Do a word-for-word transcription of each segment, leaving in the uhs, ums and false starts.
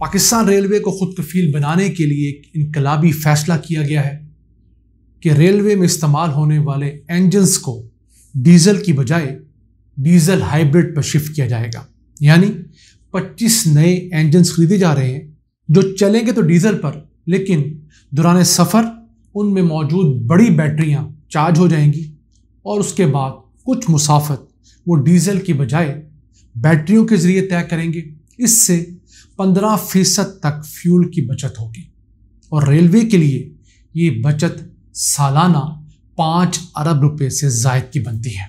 Pakistan railway को खुद कफील बनाने के लिए एक इनकलाबी फैसला किया गया है कि रेलवे में इस्तेमाल होने वाले इंजन्स को डीजल की बजाय डीजल हाइब्रिड पर शिफ्ट किया जाएगा। यानी पच्चीस नए इंजन्स खरीदे जा रहे हैं जो चलेंगे तो डीजल पर, लेकिन दौरान सफ़र उनमें मौजूद बड़ी बैटरियां चार्ज हो जाएंगी और उसके बाद कुछ मुसाफिर वो डीजल की बजाय बैटरियों के जरिए तय करेंगे। इससे पंद्रह फीसद तक फ्यूल की बचत होगी और रेलवे के लिए ये बचत सालाना पाँच अरब रुपए से जायद की बनती है।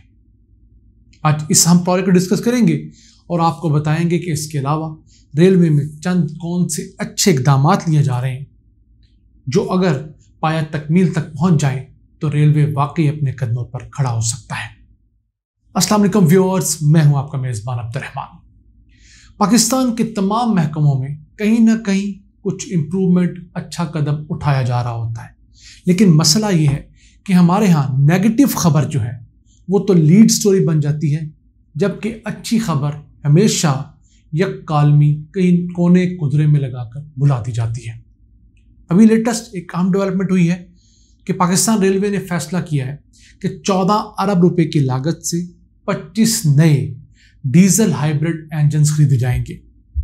आज इस हम टॉपिक को डिस्कस करेंगे और आपको बताएंगे कि इसके अलावा रेलवे में चंद कौन से अच्छे इकदाम लिए जा रहे हैं जो अगर पाया तकमील तक पहुंच जाएं तो रेलवे वाकई अपने कदमों पर खड़ा हो सकता है। अस्सलाम वालेकुम व्यूअर्स, मैं हूं आपका मेज़बान अब्दुर्रहमान। पाकिस्तान के तमाम महकमों में कहीं ना कहीं कुछ इम्प्रूवमेंट, अच्छा कदम उठाया जा रहा होता है, लेकिन मसला ये है कि हमारे यहाँ नेगेटिव खबर जो है वो तो लीड स्टोरी बन जाती है, जबकि अच्छी खबर हमेशा यक कालमी कहीं कोने कुदरे में लगाकर बुला दी जाती है। अभी लेटेस्ट एक अहम डेवलपमेंट हुई है कि पाकिस्तान रेलवे ने फैसला किया है कि चौदह अरब रुपए की लागत से पच्चीस नए डीजल हाइब्रिड इंजन्स खरीदे जाएंगे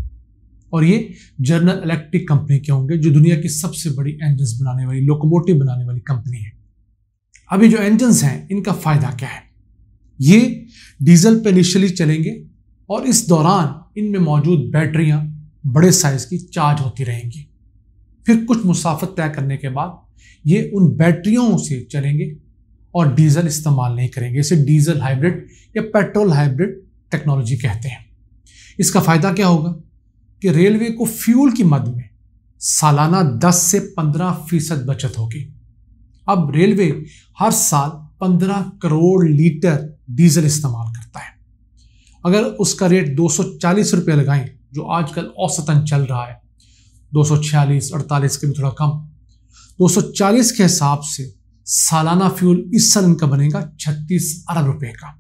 और ये जनरल इलेक्ट्रिक कंपनी के होंगे जो दुनिया की सबसे बड़ी इंजन्स बनाने वाली, लोकोमोटिव बनाने वाली कंपनी है। अभी जो इंजन्स हैं इनका फायदा क्या है? ये डीजल पे इनिशियली चलेंगे और इस दौरान इनमें मौजूद बैटरियां बड़े साइज की चार्ज होती रहेंगी। फिर कुछ मुसाफिर तय करने के बाद ये उन बैटरियों से चलेंगे और डीजल इस्तेमाल नहीं करेंगे। इसे डीजल हाइब्रिड या पेट्रोल हाइब्रिड टेक्नोलॉजी कहते हैं। इसका फायदा क्या होगा कि रेलवे को फ्यूल की मद में सालाना दस से पंद्रह फीसद बचत होगी। अब रेलवे हर साल पंद्रह करोड़ लीटर डीजल इस्तेमाल करता है। अगर उसका रेट दो सौ चालीस रुपये लगाएं, जो आजकल औसतन चल रहा है दो सौ छियालीस अड़तालीस के भी थोड़ा कम, दो सौ चालीस के हिसाब से सालाना फ्यूल इस साल इनका बनेगा छत्तीस अरब रुपए का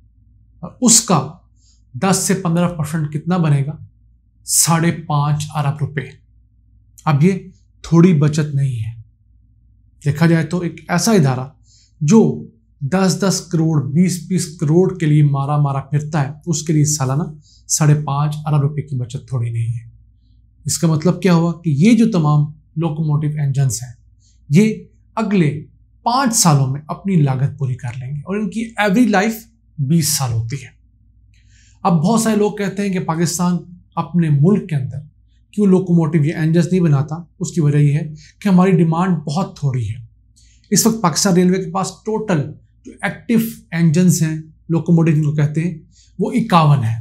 और उसका दस से पंद्रह परसेंट कितना बनेगा? साढ़े पांच अरब रुपए। अब ये थोड़ी बचत नहीं है। देखा जाए तो एक ऐसा इदारा जो दस दस करोड़ बीस बीस करोड़ के लिए मारा मारा फिरता है, उसके लिए सालाना साढ़े पांच अरब रुपए की बचत थोड़ी नहीं है। इसका मतलब क्या हुआ कि ये जो तमाम लोकोमोटिव इंजन्स हैं ये अगले पांच सालों में अपनी लागत पूरी कर लेंगे और इनकी एवरेज लाइफ बीस साल होती है। अब बहुत सारे लोग कहते हैं कि पाकिस्तान अपने मुल्क के अंदर क्यों लोकोमोटिव या इंजन्स नहीं बनाता। उसकी वजह यह है कि हमारी डिमांड बहुत थोड़ी है। इस वक्त पाकिस्तान रेलवे के पास टोटल जो एक्टिव इंजन्स हैं, लोकोमोटिव जिनको कहते हैं, वो इक्यावन है।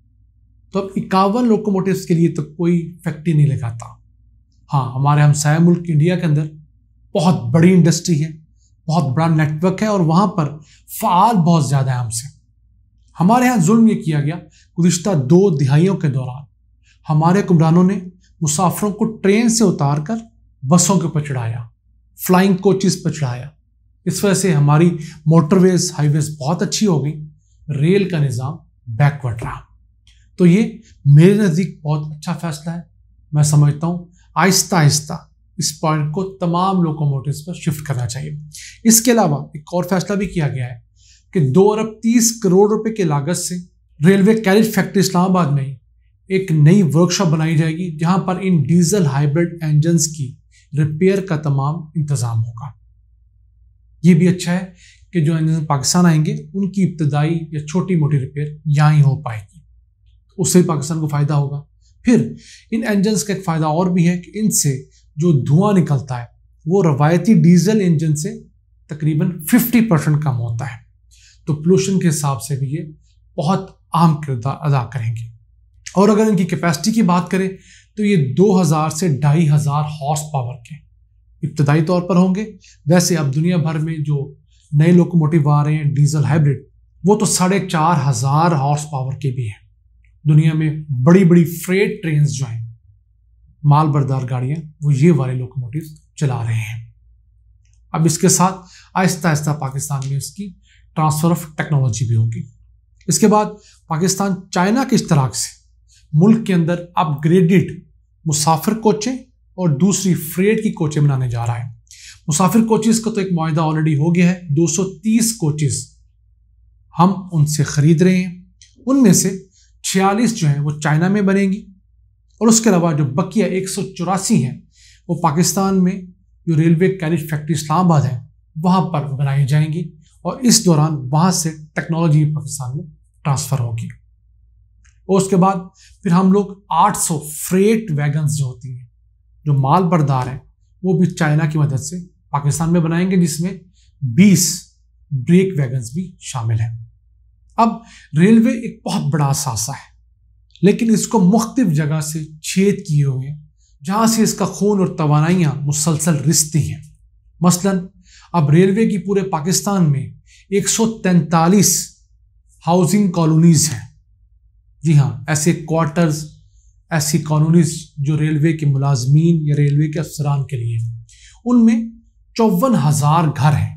तो अब इक्यावन लोकोमोटिव्स के लिए तो कोई फैक्ट्री नहीं लगाता। हाँ, हमारे हमसाया मुल्क इंडिया के अंदर बहुत बड़ी इंडस्ट्री है, बहुत बड़ा नेटवर्क है और वहाँ पर फ़ाल बहुत ज़्यादा है हमसे। हमारे यहाँ जुल्म ये किया गया, गुज़िश्ता दो दिहाइयों के दौरान हमारे हुक्मरानों ने मुसाफिरों को ट्रेन से उतार कर बसों के ऊपर चढ़ाया, फ्लाइंग कोचेस पर चढ़ाया। इस वजह से हमारी मोटरवेज हाईवेज बहुत अच्छी हो गई, रेल का निज़ाम बैकवर्ड रहा। तो ये मेरे नज़दीक बहुत अच्छा फैसला है। मैं समझता हूँ आहिस्ता आहिस्ता इस पॉइंट को तमाम लोकोमोटिव्स पर शिफ्ट करना चाहिए। इसके अलावा एक और फैसला भी किया गया है कि दो अरब तीस करोड़ रुपए की लागत से रेलवे कैरिज फैक्ट्री इस्लामाबाद में एक नई वर्कशॉप बनाई जाएगी जहां पर इन डीजल हाइब्रिड इंजन्स की रिपेयर का तमाम इंतजाम होगा। ये भी अच्छा है कि जो इंजन पाकिस्तान आएंगे उनकी इब्तदाई या छोटी मोटी रिपेयर यहाँ ही हो पाएगी, उससे पाकिस्तान को फायदा होगा। फिर इन इंजन्स का एक फायदा और भी है कि इनसे जो धुआं निकलता है वो रवायती डीजल इंजन से तकरीबन पचास परसेंट कम होता है। तो पोल्यूशन के हिसाब से भी ये बहुत अहम किरदार अदा करेंगे। और अगर इनकी कैपेसिटी की बात करें तो ये दो हज़ार से ढाई हज़ार हॉर्स पावर के इब्तदाई तौर पर होंगे। वैसे अब दुनिया भर में जो नए लोकोमोटिव आ रहे हैं डीजल हाइब्रिड, वो तो साढ़े चार हज़ार हॉर्स पावर के भी हैं। दुनिया में बड़ी बड़ी फ्रेट ट्रेन्स जो हैं, माल बरदार गाड़ियाँ, वो ये वाले लोकोमोटिव चला रहे हैं। अब इसके साथ आहिस्ता आहिस्ता पाकिस्तान में इसकी ट्रांसफर ऑफ टेक्नोलॉजी भी होगी। इसके बाद पाकिस्तान चाइना के इश्तराक से मुल्क के अंदर अपग्रेडेड मुसाफिर कोचें और दूसरी फ्रेट की कोचें बनाने जा रहा है। मुसाफिर कोचेस का तो एक मुआहदा ऑलरेडी हो गया है, दो सौ तीस कोचेस हम उनसे खरीद रहे हैं। उनमें से छियालीस जो हैं वो चाइना में बनेंगी और उसके अलावा जो बकिया एक सौ चौरासी हैं वो पाकिस्तान में जो रेलवे कैरिज फैक्ट्री इस्लामाबाद है वहाँ पर बनाई जाएंगी और इस दौरान वहाँ से टेक्नोलॉजी पाकिस्तान में ट्रांसफ़र होगी। और उसके बाद फिर हम लोग आठ सौ फ्रेट वैगन्स जो होती हैं जो माल बरदार हैं वो भी चाइना की मदद से पाकिस्तान में बनाएंगे, जिसमें बीस ब्रेक वैगन्स भी शामिल हैं। अब रेलवे एक बहुत बड़ा असासा है, लेकिन इसको मुख्तलिफ जगह से छेद किए हुए हैं जहाँ से इसका खून और तवानाइयाँ मुसलसल रिश्ती हैं। मसलन अब रेलवे की पूरे पाकिस्तान में एक सौ तैंतालीस हाउसिंग कॉलोनीज हैं। जी हाँ, ऐसे क्वार्टर्स, ऐसी कॉलोनीज जो रेलवे के मुलाजमीन या रेलवे के अफसरान के लिए, उनमें चौवन हजार घर हैं।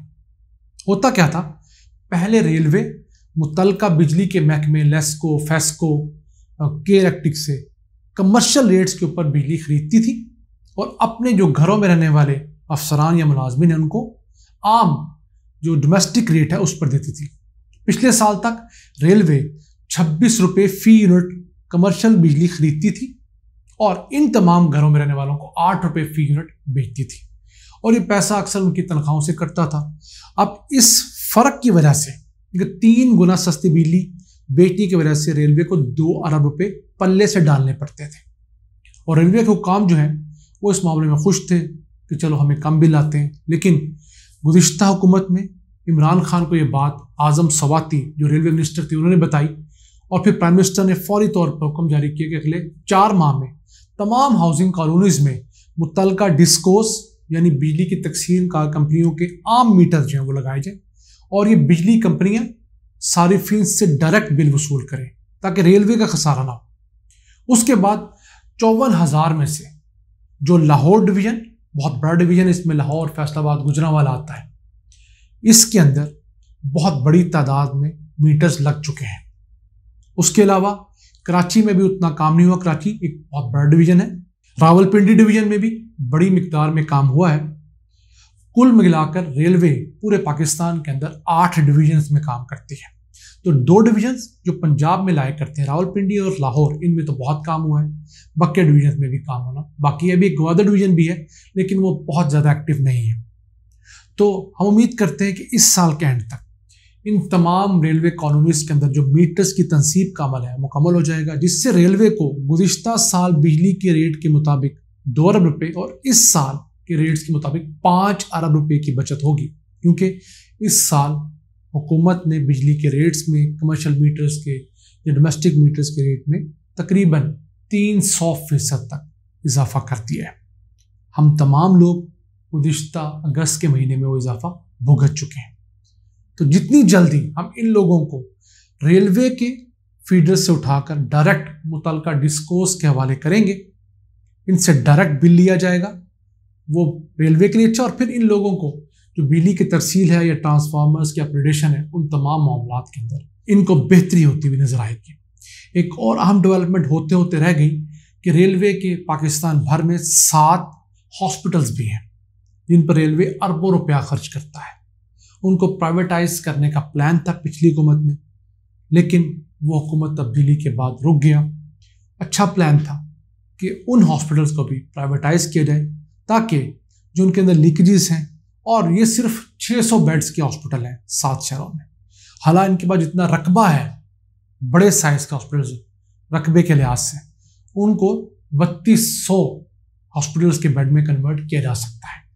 होता क्या था, पहले रेलवे मुतलका बिजली के महकमे लेस्को, फेस्को, के इलेक्ट्रिक से कमर्शियल रेट्स के ऊपर बिजली खरीदती थी और अपने जो घरों में रहने वाले अफसरान या मुलाजमीन हैं उनको आम जो डोमेस्टिक रेट है उस पर देती थी। पिछले साल तक रेलवे छब्बीस रुपये फी यूनिट कमर्शियल बिजली खरीदती थी और इन तमाम घरों में रहने वालों को आठ रुपये फी यूनिट बेचती थी और ये पैसा अक्सर उनकी तनख्वाहों से कटता था। अब इस फर्क की वजह से तीन गुना सस्ती बिजली बेचने की वजह से रेलवे को दो अरब रुपए पल्ले से डालने पड़ते थे और रेलवे के हुकाम जो हैं वो इस मामले में खुश थे कि चलो हमें कम बिल आते हैं। लेकिन गुज़िश्ता हुकूमत में इमरान खान को ये बात आज़म सवाती जो रेलवे मिनिस्टर थे उन्होंने बताई और फिर प्राइम मिनिस्टर ने फौरी तौर पर हुक्म जारी किया कि अगले चार माह में तमाम हाउसिंग कॉलोनीज में मुतलका डिस्कोस यानी बिजली की तकसीम का कंपनियों के आम मीटर जो हैं वो लगाए जाए और ये बिजली कंपनियां सारिफिन से डायरेक्ट बिल वसूल करें ताकि रेलवे का खसारा ना हो। उसके बाद चौवन हजार में से जो लाहौर डिवीजन, बहुत बड़ा डिवीजन, इसमें लाहौर, फैसलाबाद, गुजरांवाला आता है, इसके अंदर बहुत बड़ी तादाद में मीटर्स लग चुके हैं। उसके अलावा कराची में भी उतना काम नहीं हुआ, कराची एक बहुत बड़ा डिवीजन है। रावलपिंडी डिवीजन में भी बड़ी मिकदार में काम हुआ है। कुल मिलाकर रेलवे पूरे पाकिस्तान के अंदर आठ डिवीजन्स में काम करती है। तो दो डिवीजन्स जो पंजाब में लाया करते हैं, रावलपिंडी और लाहौर, इनमें तो बहुत काम हुआ है। बकिया डिवीजन में भी काम होना बाकी है। अभी ग्वादर डिवीजन भी है लेकिन वो बहुत ज़्यादा एक्टिव नहीं है। तो हम उम्मीद करते हैं कि इस साल के एंड तक इन तमाम रेलवे कॉलोनीज के अंदर जो मीटर्स की तनसीब का अमल है मुकम्मल हो जाएगा, जिससे रेलवे को गुज़िश्ता साल बिजली के रेट के मुताबिक दो अरब रुपये और इस साल के रेट्स के मुताबिक पाँच अरब रुपए की बचत होगी, क्योंकि इस साल हुकूमत ने बिजली के रेट्स में कमर्शियल मीटर्स के या डोमेस्टिक मीटर्स के रेट में तकरीबन तीन सौ फीसद तक इजाफा कर दिया है। हम तमाम लोग गुज़िश्ता अगस्त के महीने में वो इजाफा भुगत चुके हैं। तो जितनी जल्दी हम इन लोगों को रेलवे के फीडर से उठाकर डायरेक्ट मुतलका डिस्कोस के हवाले करेंगे, इनसे डायरेक्ट बिल लिया जाएगा, वो रेलवे के लिए अच्छा, और फिर इन लोगों को जो बिजली की तरसील है या ट्रांसफार्मर्स की अपग्रेडेशन है, उन तमाम मामलात के अंदर इनको बेहतरी होती हुई नजर आएगी। एक और अहम डेवलपमेंट होते होते रह गई कि रेलवे के पाकिस्तान भर में सात हॉस्पिटल्स भी हैं जिन पर रेलवे अरबों रुपया खर्च करता है। उनको प्राइवेटाइज करने का प्लान था पिछली हुकूमत में, लेकिन वो हुकूमत तब्दीली के बाद रुक गया। अच्छा प्लान था कि उन हॉस्पिटल्स को भी प्राइवेटाइज किया जाए ताकि जो उनके अंदर लीकेजेस हैं, और ये सिर्फ छह सौ बेड्स के हॉस्पिटल हैं सात शहरों में, हालांकि इनके पास जितना रकबा है बड़े साइज के हॉस्पिटल्स रकबे के लिहाज से, उनको बत्तीस सौ हॉस्पिटल्स के बेड में कन्वर्ट किया जा सकता है।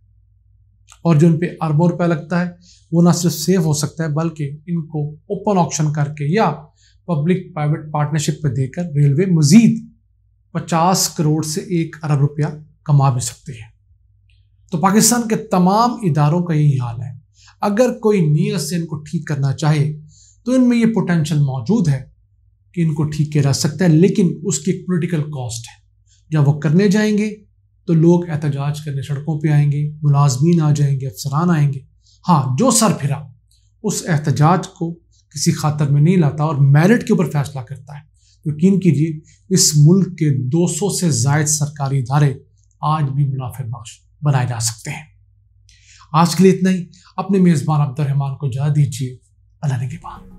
और जो उन पे अरबों रुपया लगता है वो ना सिर्फ सेव हो सकता है बल्कि इनको ओपन ऑक्शन करके या पब्लिक प्राइवेट पार्टनरशिप पे देकर रेलवे मजीद पचास करोड़ से एक अरब रुपया कमा भी सकती है। तो पाकिस्तान के तमाम इदारों का यही हाल है। अगर कोई नीयत से इनको ठीक करना चाहे तो इनमें ये पोटेंशियल मौजूद है कि इनको ठीक किया जा सकता है, लेकिन उसकी एक पॉलिटिकल कॉस्ट है। जब वो करने जाएंगे तो लोग एहतजाज करने सड़कों पे आएंगे, मुलाजमीन आ जाएंगे, अफसरान आएंगे। हाँ, जो सर फिरा उस एहतजाज को किसी खातर में नहीं लाता और मेरिट के ऊपर फैसला करता है। यकीन कीजिए इस मुल्क के दो सौ से जायद सरकारी इदारे आज भी मुनाफे बख्श बनाए जा सकते हैं। आज के लिए इतना ही। अपने मेज़बान अब्दुर्रहमान को इजाज़त दीजिए। अल्लाह ने के बाद।